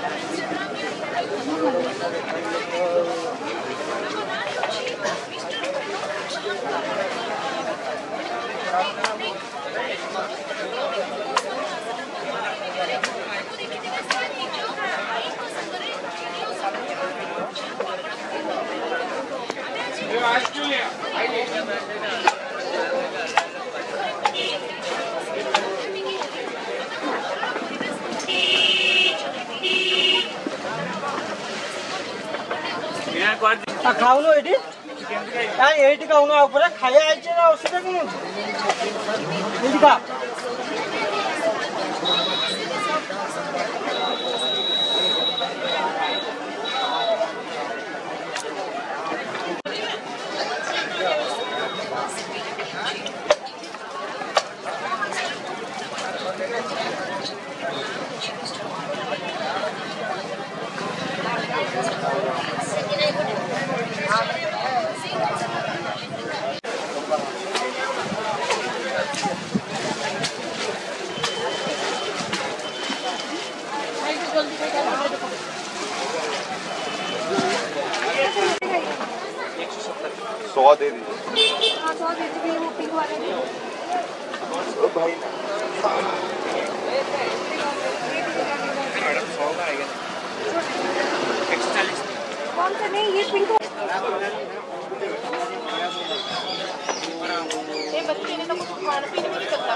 खाऊन ये खाऊन खाया असुविधा कौन सौ दे दीजिए। हाँ 100 दे दीजिए वो पिंक वाले भाई मैडम 100 का आएगा 140 कौन सा नहीं ये पिंक ये बच्चे ने तो कुछ खाना पीने में नहीं करता